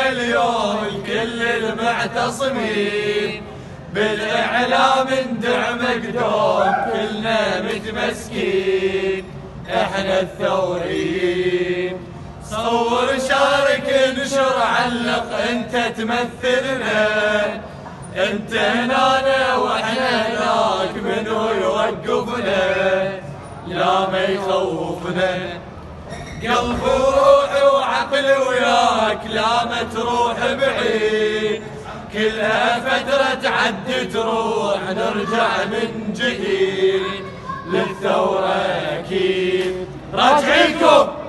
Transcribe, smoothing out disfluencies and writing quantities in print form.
اليوم كل المعتصمين بالإعلام ندعمك دوم كلنا متمسكين احنا الثوريين. صور شارك انشر علق انت تمثلنا، انت هنا واحنا هناك منو يوقفنا لا ما يخوفنا. قلب وروحي وعقلي وياك لا ما تروح بعيد، كلها فترة تعد تروح نرجع من جديد للثورة أكيد راجعينكم.